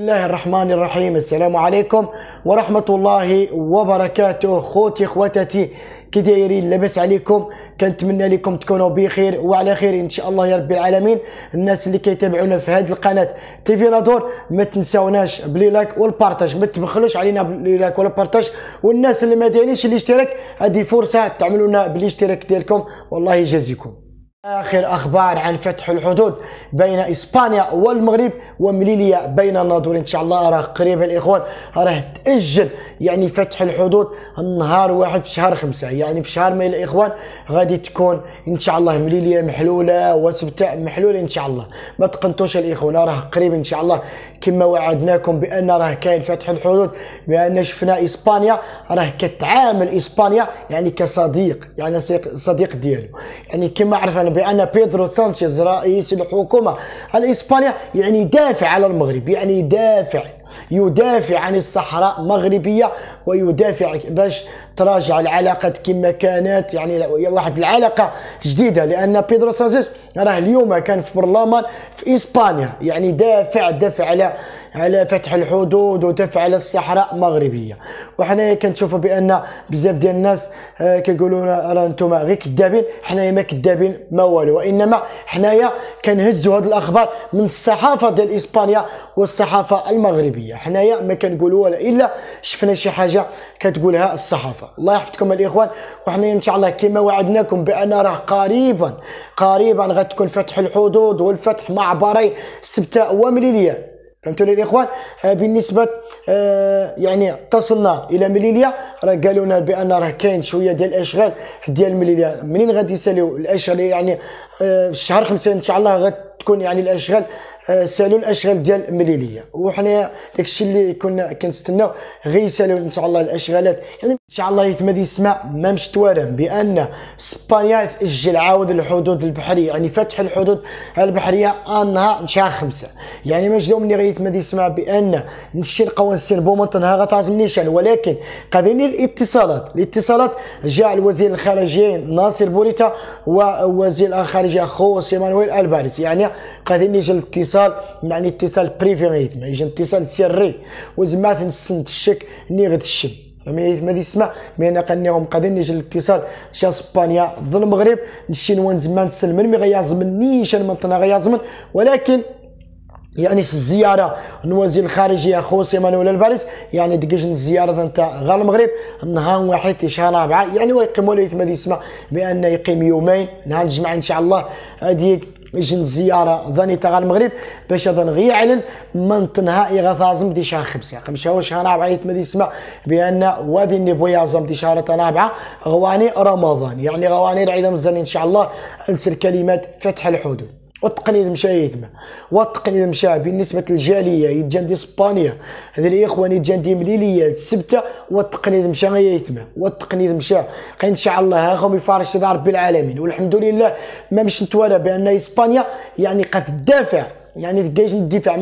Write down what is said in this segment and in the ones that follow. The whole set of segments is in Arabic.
الله الرحمن الرحيم. السلام عليكم ورحمة الله وبركاته. خوتي خواتاتي كي دايرين؟ لاباس عليكم؟ كنتمنى لكم تكونوا بخير وعلى خير ان شاء الله يا رب العالمين. الناس اللي كيتابعونا في هذه القناه تيفي نادور ما تنساوناش بلي لايك والبارطاج، ما تبخلوش علينا بلي لايك والبارطاج. والناس اللي ما دايرينش الاشتراك هذه فرصه تعملوا لنا بالاشتراك ديالكم والله يجازيكم. آخر أخبار عن فتح الحدود بين إسبانيا والمغرب ومليليا بين الناظور إن شاء الله راه قريبا الإخوان، راه تأجل يعني فتح الحدود النهار 1 في شهر 5، يعني في شهر ماي الإخوان غادي تكون إن شاء الله مليليا محلولة وسبتة محلولة إن شاء الله. ما تقنطوش الإخوان، راه قريب إن شاء الله كما وعدناكم بأن راه كاين فتح الحدود، بأن شفنا إسبانيا راه كتعامل إسبانيا يعني كصديق، يعني صديق ديالو، يعني كما عرفنا بأن بيدرو سانشيز رئيس الحكومة الإسبانية يعني يدافع على المغرب، يعني يدافع عن الصحراء المغربية ويدافع باش تراجع العلاقات كما كانت، يعني واحد العلاقة جديدة. لأن بيدرو سانشيز راه اليوم كان في برلمان في إسبانيا، يعني دافع على فتح الحدود ودافع على الصحراء المغربية. وحنايا كنشوفوا بأن بزاف ديال الناس كيقولوا راه نتوما غير كذابين. حنايا ما كذابين ما والو، وإنما حنايا كنهزوا هذه الأخبار من الصحافة ديال إسبانيا والصحافة المغربية. حنايا ما كنقولوا ولا إلا شفنا شي حاجة كتقولها الصحافة. الله يحفظكم الإخوان. وحنايا إن شاء الله كما وعدناكم بأن راه قريبا غتكون فتح الحدود والفتح معبري سبتة ومليليا. فهمتوني الإخوان؟ بالنسبة يعني اتصلنا إلى مليليا، راه قالوا لنا بأن راه كاين شوية ديال الأشغال ديال مليليا. منين غادي يساليو الأشغال؟ يعني في شهر 5 إن شاء الله غتكون يعني الأشغال سالوا الاشغال ديال مليليا. وحنا داكشي اللي كنا كنستناو غير يسالوا ان شاء الله الاشغالات. يعني ان شاء الله يتمدي يسمع ما مشت وارم بان اسبانيا تاجل عاود الحدود البحريه، يعني فتح الحدود البحريه نهار شهر 5. يعني ما جاو مني غير يتمدي يسمع بان نمشي نلقاو نسيربو منطقه غتعزم نيشان، ولكن قادرين الاتصالات جاء الوزير الخارجيه ناصر بوريتا ووزير الخارجيه خوسي مانويل الباريس، يعني قادرين يجي الاتصال، يعني اتصال بريفي، ما يجي اتصال سري وزعما تنسنت الشك ني غد الشم. ما يسمع بان قنيهم قادرين يجي الاتصال شا اسبانيا ضد المغرب نشي نوان زمان سلمن مي غيازمن نيشان منطقه غيازمن. ولكن يعني الزياره وزير الخارجيه خوسي مانويل الباريس يعني دقيش الزياره نتاع غير المغرب نهار 1 شهر 4، يعني ويقيموا لي ما يسمع بان يقيم يومين نهار الجمعه ان شاء الله. هذه يجي الزياره ظني تاع المغرب باش هذا غي يعلن منط نهائي غتازم دي شهر 5 شهر 4 ما يسمع بان وادي نبويازم دي شهر 4 غواني رمضان، يعني غواني العيد مزال ان شاء الله انسر كلمات فتح الحدود. والتقنيد مشى يتم، والتقنيد مشى بالنسبه للجاليه يتجان دي اسبانيا هذا الاخوان يتجان دي مليليه السبته، والتقنيد مشى يتم، والتقنيد مشى ان شاء الله هم يفارش رب العالمين. والحمد لله ما مش نتوالى بان اسبانيا يعني قد تدافع، يعني تجيش ندافع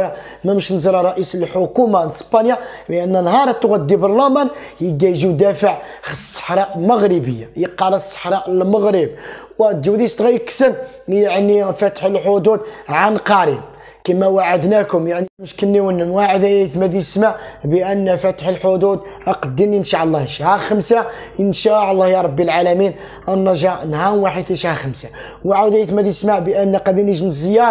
ما مش نزرى رئيس الحكومه اسبانيا بان نهار تغدي برلمان يجي يدافع الصحراء المغربيه، يقال الصحراء المغرب والجوديس تغيكسن يعني فتح الحدود عن قريب كما وعدناكم. يعني مش كني ونواعد ما يسمع بان فتح الحدود قدني ان شاء الله شهر 5 ان شاء الله يا رب العالمين النجاح نهار 1 شهر 5. وعاود ما يسمع بان قد نجي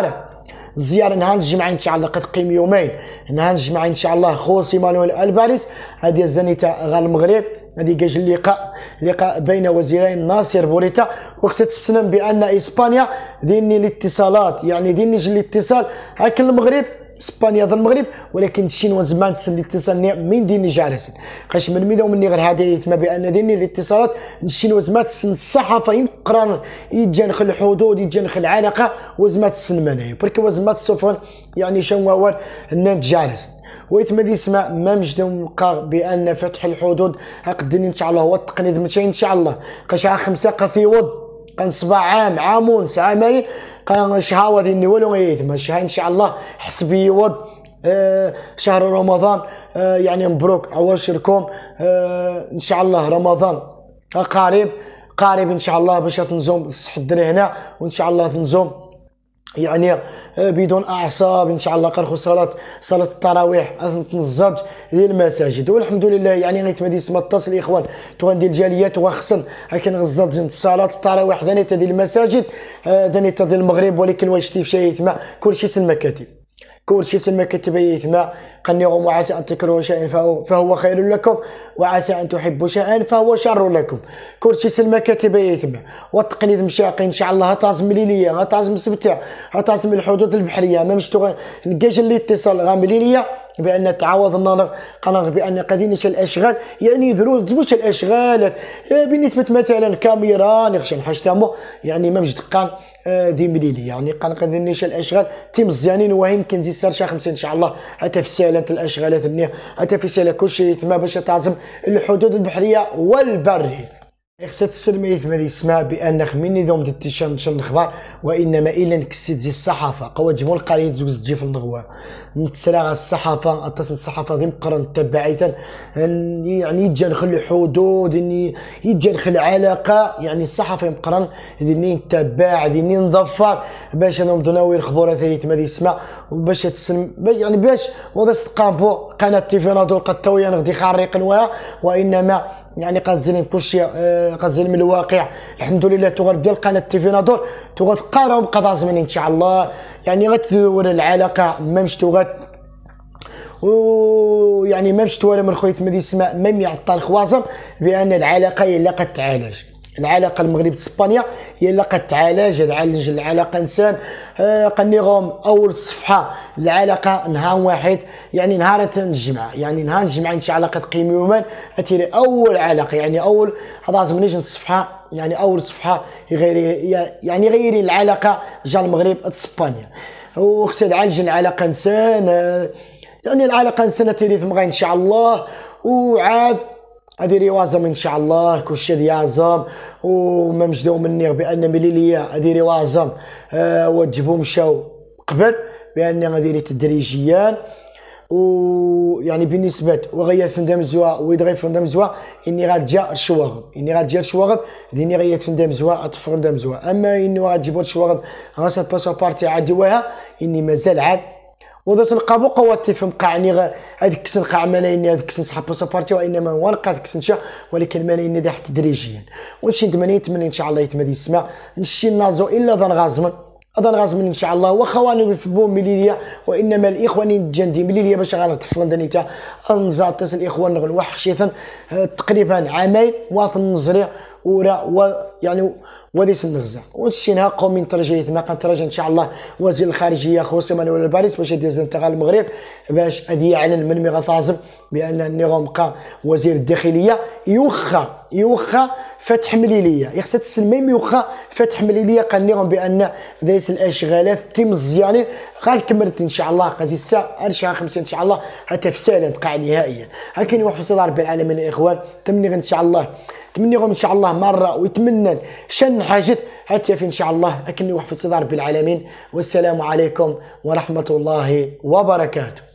زياره نهار الجمعه ان شاء الله قد قيم يومين نهار الجمعه ان شاء الله خوسي مانويل الباريس هذه الزنيته غير المغرب. هذه كاج اللقاء بين وزيرين ناصر بوريتا وقت تسلم بان اسبانيا ديني الاتصالات، يعني ديني الاتصال هاك المغرب اسبانيا ضد المغرب، ولكن شي زمان تسن الاتصال من ديني جالسين قاش من ميدا ومني غير هذا يتما بان ديني الاتصالات شي زمان تسن الصحافه يقران يتجنخ الحدود يتجنخ العلاقه وزمان تسن منايا برك وزمان تسوفون يعني شنواور الناس جالس. ويتما يسمع ما مجدهم بان فتح الحدود قدني ان شاء الله هو التقنيد ماشي ان شاء الله قاش 5 قثيوض كان 7 عام ونص عامين كان شهاوة ديني ولو يتما شهر ان شاء الله حسب يوض شهر رمضان. يعني مبروك عواشركم ان شاء الله رمضان قريب ان شاء الله باش تنزوم الصح الدري هنا، وان شاء الله تنزوم يعني بدون اعصاب ان شاء الله. قال صلاه التراويح تنزج ديال المساجد، والحمد لله يعني غيت مادي اسمها اتصل الاخوان تو غندير الجاليات وخصن هكا غزات صلاه التراويح ذانيتا ديال المساجد ذانيتا ديال المغرب. ولكن واش تيف شيء يتما كلشي سلمى كاتب، كلشي سلمى كاتب يتما. قنيهم وعسى ان تكرهوا شيئا فهو خير لكم، وعسى ان تحبوا شيئا فهو شر لكم. كلشي سلمى كاتب يتما. والتقنيد مشاقي ان شاء الله هتعزم ليليه، هتعزم سبتة، هتعزم الحدود البحريه. ما مشتو نكاج الاتصال غاملي ليا بان تعاوضنا قناه بان قادينش الاشغال، يعني دروش الاشغال بالنسبه مثلا كاميرا نخشى نحشتمو يعني ما مش دقان دي مليلي يعني قادينش الاشغال تيم مزيانين. وهم كنزي سرشا 5 ان شاء الله حتى في سالة الاشغالات النيه، حتى في سالة كلشي تما باش تعزم الحدود البحريه والبريه. خصها تسلم يثما دي اسمها بان من نظام ديال نشر الاخبار وانما الا نكست زي الصحافه قوات جمهور القريه زوج تجي في النغوه نتسرع الصحافه اتصل الصحافه ذي مقرن تبعيثا يعني يجي نخلي حدود اني يجي نخلي علاقه يعني الصحافه مقرن ذي نتبع ذي نظفر باش انا مدناوي الخبر ثلاث ما دي اسمها وباش تسلم يعني باش وضع تقابو قناه تيفي نادور قد تويا نغدي خارق نوايا وانما يعني قازلين كلشي قازل من الواقع. الحمد لله تغرب ديال قناه تيفي نادور تغتقارهم قضاء زمني ان شاء الله يعني غتدور العلاقه ما مشتوغات ويعني ما مشتوى من خويت مدي اسماء ميم يعطى الخوازم بان العلاقه هي اللي قد تعالج. العلاقه المغرب اسبانيا هي اللي قد تعالج العلاقه انسان قنيغهم اول صفحه العلاقه نهار واحد يعني نهار الجمعه يعني نهار الجمعه ان شاء الله قد قيم يوما اتيري اول علاقه يعني اول هذا زمنيش الصفحه يعني اول صفحه يعني غيري العلاقه جا المغرب اسبانيا وخصها تعالج العلاقه انسان يعني العلاقه انسان تيري ثم ان شاء الله. وعاد هذه روازم ان شاء الله كلشي ديازم وما مجدو مني بان مليليه هذه روازم وجبوا مشاو قبل بان غادي تدريجيا ويعني بالنسبه وغير فندم زوا ويدغي فندم زوا اني غتجا الشواغد اني غتجا الشواغد ديني غير فندم زوا اتفندم زوا اما اني غتجيبوا الشواغد غاس الباسابورتي عادي وها اني مازال عاد وذا تنقابو قوات تفهم قاعني هذيك سنقع ملايين هذيك سنسحب باسابورتي وانما ورقه هذيك سنشا ولكن الملايين دي حتى تدريجيا ونشي 80 ان شاء الله يتمدي يسمع نشي نازو الا ذا غازمن هذا غازمن ان شاء الله وخواني في بوم مليليا وانما الاخوان الجندي مليليا باش غنتفرن دنيتا انزات الاخوان نغل وحشيثا تقريبا عامين واثن نزريع ورا يعني وديس النغزه ونشينها قوم من ترجيه ما كان ترجى ان شاء الله وزير الخارجيه خوسي مانويل الباريس باش يدير انتقال المغرب باش هذه يعلن من مغاثازم بان النظام بقى وزير الداخليه يوخى فتح مليليه يخصها تسمي يوخى فتح مليليه قال لهم بان دايس الاشغالات تم مزيانين غير كملت ان شاء الله قازي الساعه ارشها 5 ان شاء الله حتى في ساله تقع نهائيا هكا واحد في صدر رب العالمين الاخوان تمني ان شاء الله تمنيهم ان شاء الله مره ويتمنى شن حاجه حتى في ان شاء الله اكني واحد في صدر رب العالمين. والسلام عليكم ورحمه الله وبركاته.